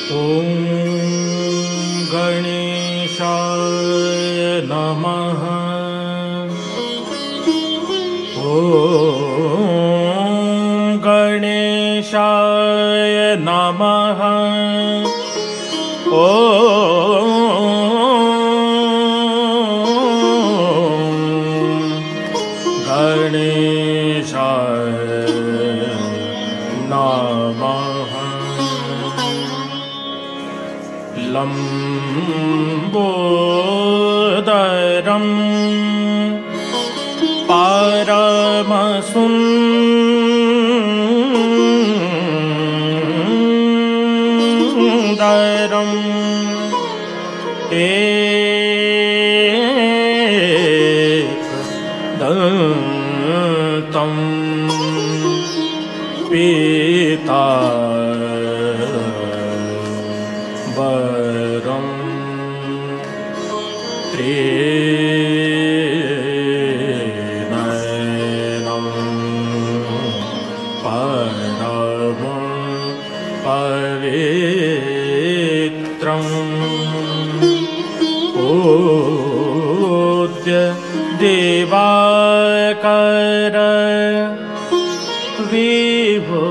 ॐ गणेशाय नमः। ॐ गणेशाय नमः। ॐ गणेशाय नमः। लम्बोदरं परमसुन्दरं एकदन्तं पीताम्बरं त्रिनयनं परमं पवित्रं पूज्य दिवाकर विभो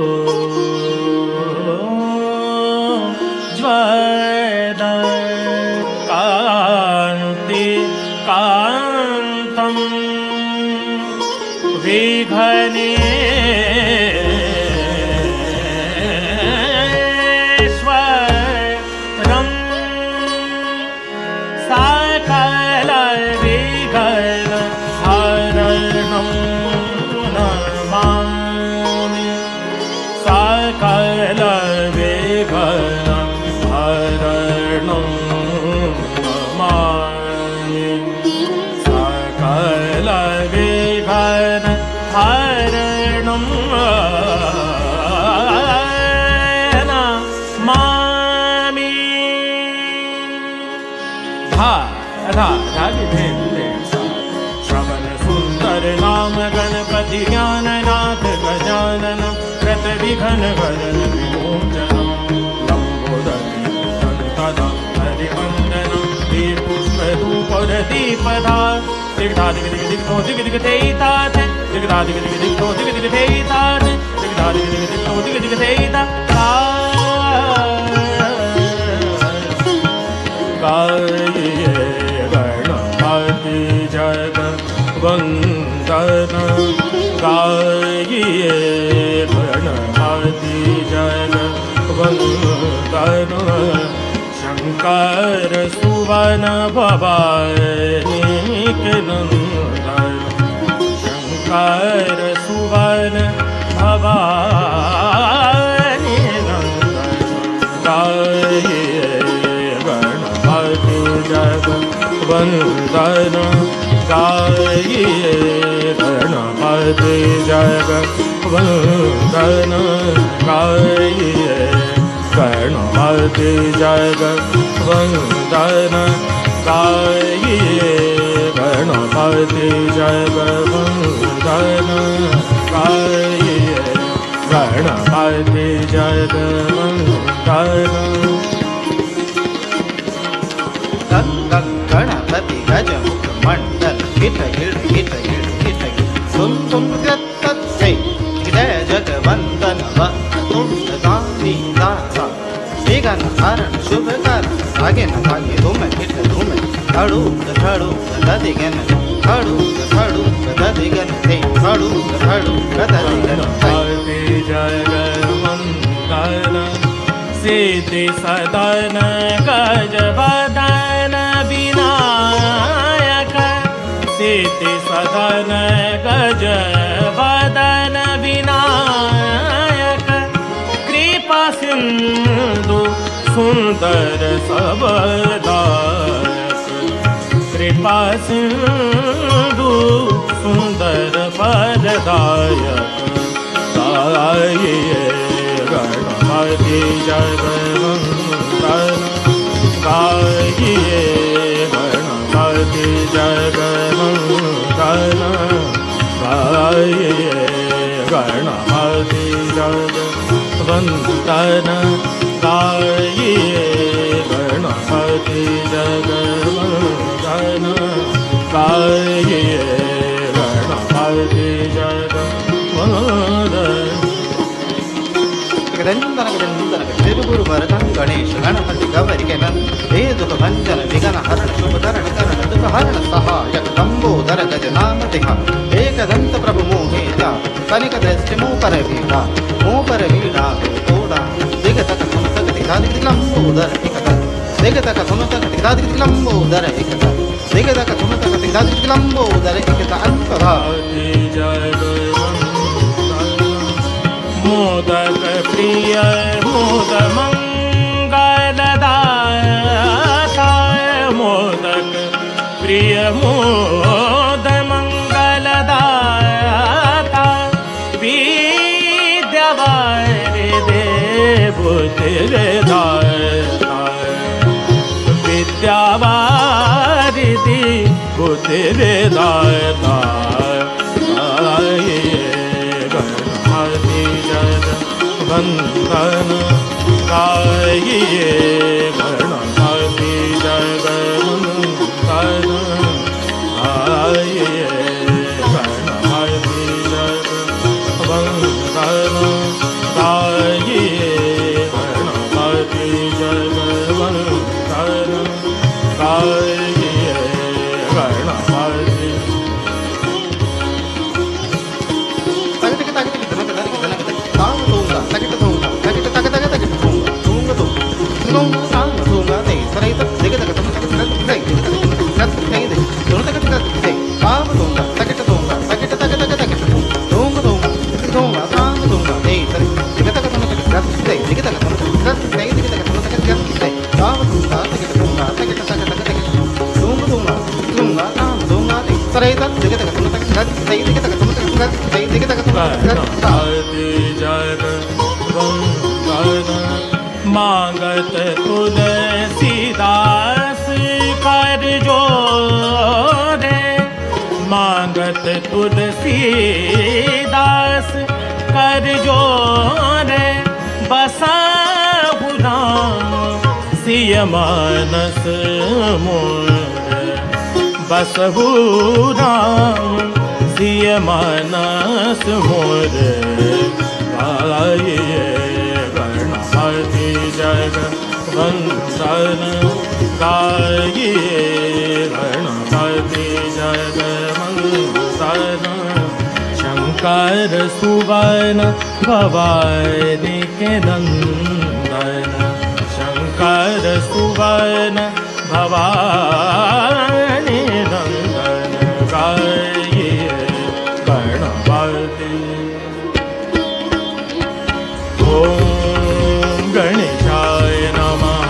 ज्वल कान्ति कान्तं विघ्नेश्वरं सकल विघ्न हरणं नमामि। सकल विघ्न हरणं नमामि। सकल विघ्न हरणं नमामि। श्रवण सुंदर नाम गणपति ज्ञाननाथ गजानन कृत विघ्न हरण विमोचनं। लंबोदरं हरिवंदनं दीपुष्प धूपर दीपधा दिग्धा दिग दिग दिग्धो दिग दिग तेईतात दिग्धा दिग दिग दिग्धो दिग दिग तेईतात दिग्धा दिग दिग दिग्धो दिग दिग तेईतात। गाये गणपति जगवंदन गाये गणपति जगवंदन। शंकर सुवन भवानी के नंदन शंकर सुवन भवानी नंदन। गाये गणपति जगवंदन गाये गणपति जगवंदन गाये गणपति जगवंदन गाये गणपति जगवंदन गाये गणपति जगवंदन। गणपति गजमुख मंडल हिट हिट हिट हिट हिट सुन सुन गत्तै जय जगवंदन वक्रतुंड गामी दाता विघ्न हरण शुभ कारण आगे न भागे धूम हिट धूम धड़ूक धड़ूक दधिगन धड़ूक धड़ूक दधिगन ते धड़ूक धड़ूक दधिगन। जगवंदन सिद्धि सदन गजवदन विनायक सिद्धि सदन गजवदन विनायक। कृपा सिंधु सुंदर सबदायक कृपा सिंधु सुंदर फलदायक। गाये गणपति जगवंदन गाये गणपति जगवंदन गाये गणपति जगवंदन गाइए गणपति जगवंदन गाइए गणपति जगवंदन तिरुगुरु वरदं गणेश गणपति गौरिकेलन हे दुख भंजन विघ्न हरण शुभ करण करण दुख हरण सहायक लंबोदर गजनामतिहा एकदंत प्रभु मोहेता कनिक दृष्टि मुँह पर वीणा तोड़ा दिगतक सुन तक दिखादिक लंबोदर एकता दिगतक सुन तक दिखादिक लंबोदर एकता दिगतक सुन तक दिखादिक लंबोदर एकता अंतरा मोदक प्रिय मोद मंगलदाता मोदक प्रिय मोद मंगलदाता विद्यावारि देवुति विधाता विद्यावारि देवुति विधाता वंदन गाइए गणपति जगवंदन गाइए गणपति जगवंदन गाइए गणपति जगवंदन गाइए गणपति मांगत तुलसीदास कर जोरे मांगत तुलसीदास कर जोरे बसाहु राम सिय मानस मोर बसहु राम सिय मानस मोर गाइए गणपति जगवंदन गाइए गणपति जगवंदन शंकर सुवन भवानी के नंदन शंकर सुवन भवानी नंदन गाइए गणपति गणेशाय नमः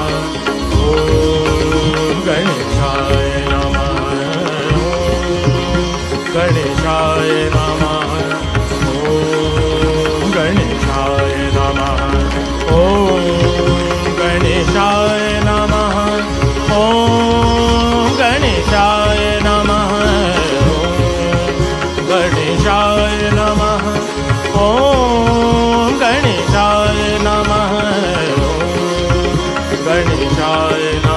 ओम गणेशाय नमः गणेशाय नमः ओम गणेशाय नमः ओम गणेशाय नमः ओम गणेशाय नमः ओम गणेशाय नमः ओम गणेशाय नमः गणेशाय